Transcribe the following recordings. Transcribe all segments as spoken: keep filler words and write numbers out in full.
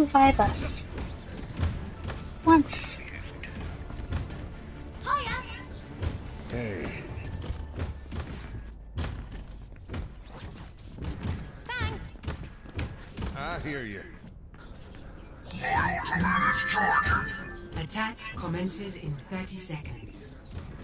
revive us. Once. Hiya. Hey. Thanks. I hear you. Attack commences in thirty seconds.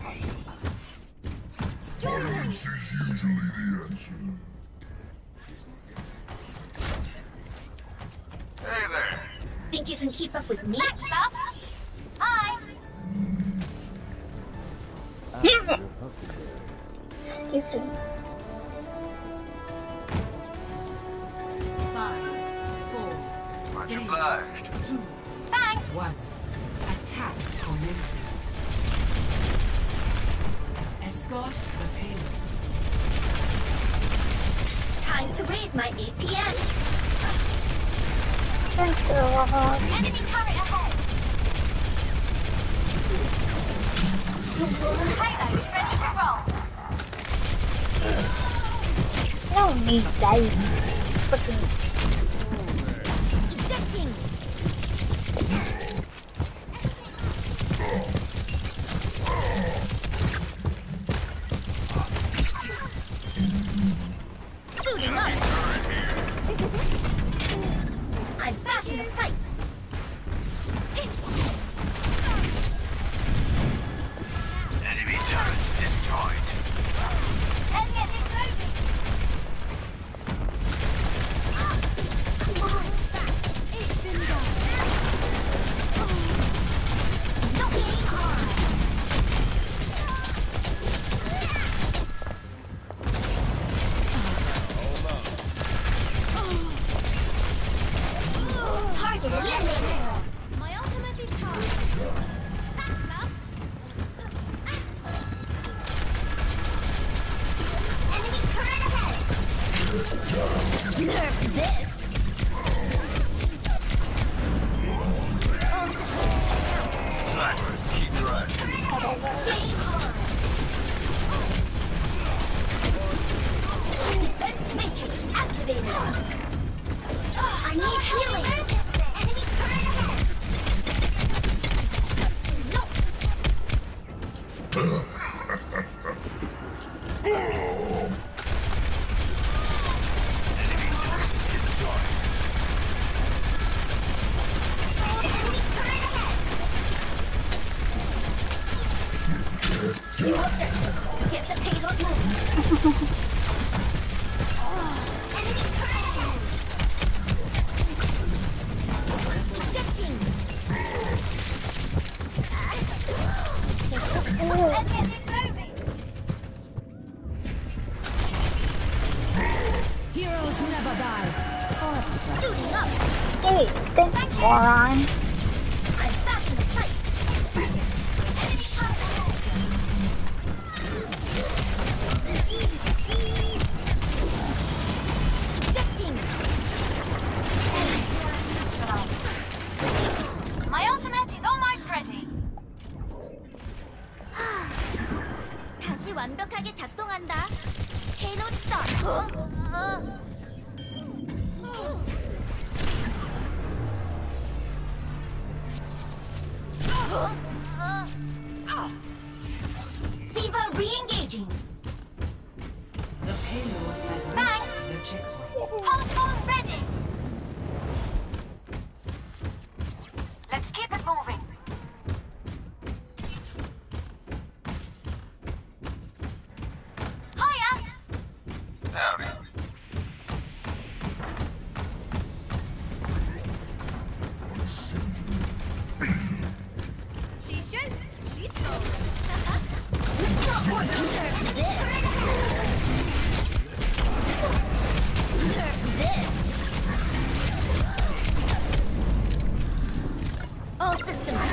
Violence is usually the answer. Hey there. Think you can keep up with me? Next up. Hi. Excuse me. Five, four, Much three, obliged. two, Thanks. one. Attack commencing. Escort the payload. Time to raise my A P M. Thank you. Enemy turret ahead. Payload ready to roll. No need dying. Fucking Ejecting. Suiting up. I'm back in the fight. Enemy turrets destroyed. Enemy moving. Come on. It's been done. Not aim hard. Target eliminated. My ultimate is charged. Thanks, love. Enemy turret ahead. Nerf this. All systems check out. Sniper, keep driving. Game on. Defense matrix activated. I need healing. Enemy turret ahead. No. Enemy turrets destroyed. Enemy turret ahead. New objective. Get the payload moving. Enemy turret ahead. Ejecting. Enemy moving. Heroes never die. Suiting up. hey, thanks, moron. I'm back in the fight. Enemy turret ahead. Ejecting. My ultimate is almost ready. 다시 완벽하게 작동한다. Payload start. 어? D.Va re-engaging. The payload has reached Bang. the checkpoint. Pulse ready. Let's keep it moving. Hiya. Howdy. She shoots. She scores. Nerf this. Nerf this. All systems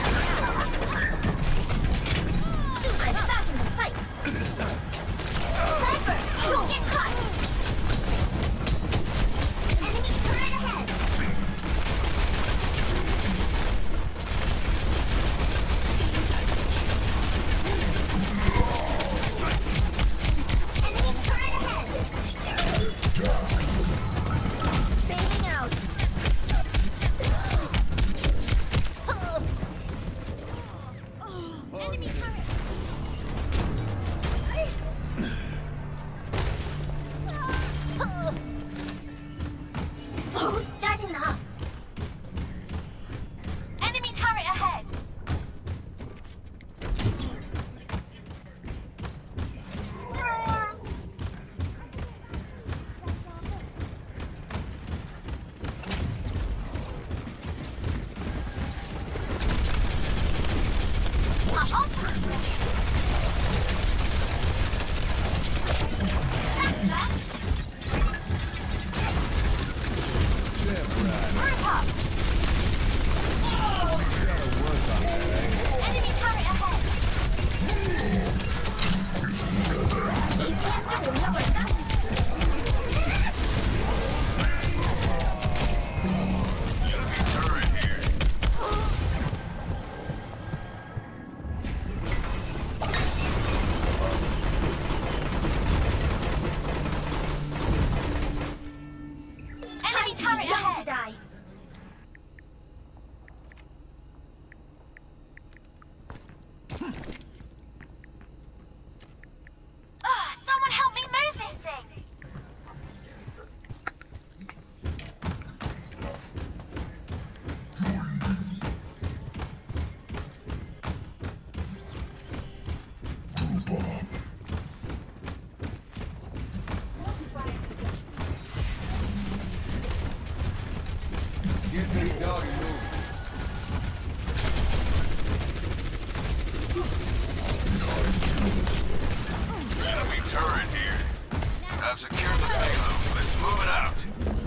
Enemy turret here. I've secured the payload. Let's move it out.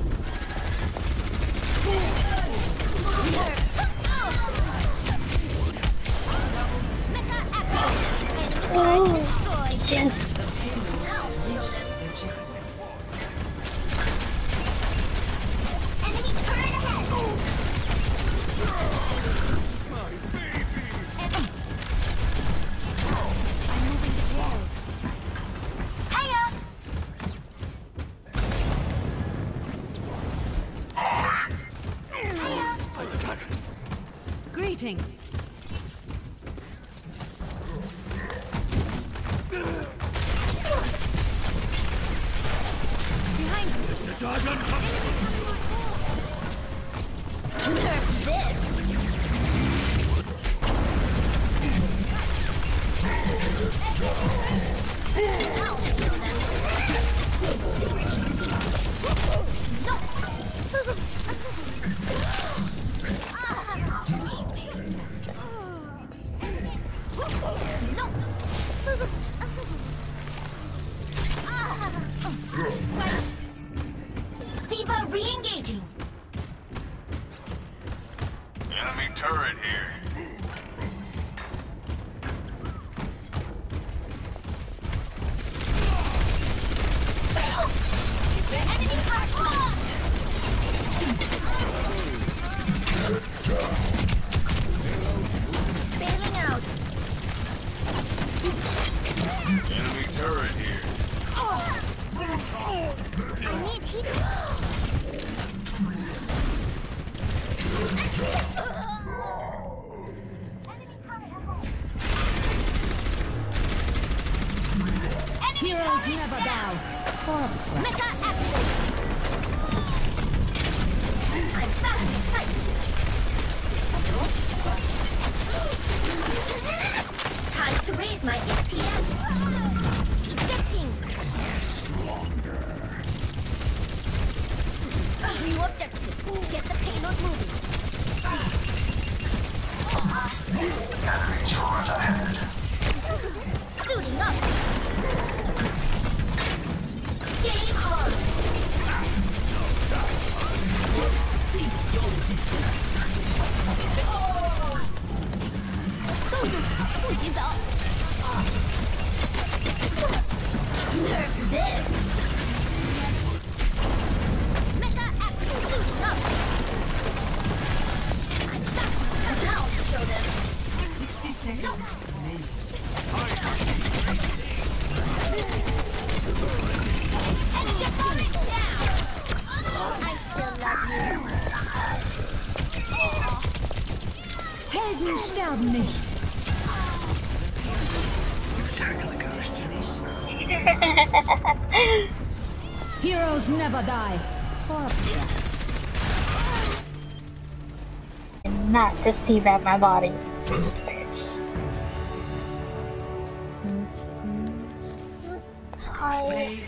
Oh, just Enemy turret ahead. I'm moving this wall. Hiya. Hiya. Greetings. Behind you. Nerf this. D.Va re-engaging. Enemy turret here. Enemy hardcore. Bailing out. Enemy turret here. I need heat. Heroes never bow. For a price. Mecha activate. I'm back in sight. Time to raise my F P S. Ejecting. New objective. Get the payload moving. Enemy turret ahead. Suiting up. Game on. Cease your resistance. 冻住，不许走。Nerf this. Mecha active suiting up. I'm back. Now to show them. Sixty seconds remaining. Ejecting down. I still love you. Helden sterben nicht. Heroes never die. For a price. not perceive at my body. Bitch. Sorry.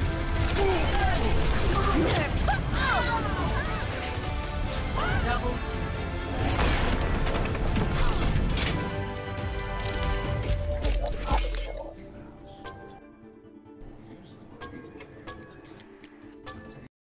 Double